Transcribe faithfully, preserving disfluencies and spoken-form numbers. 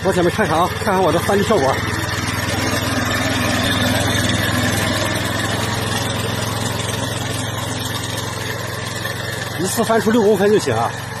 老铁们看看啊，看看我的翻地效果。一次翻出六公分就行啊。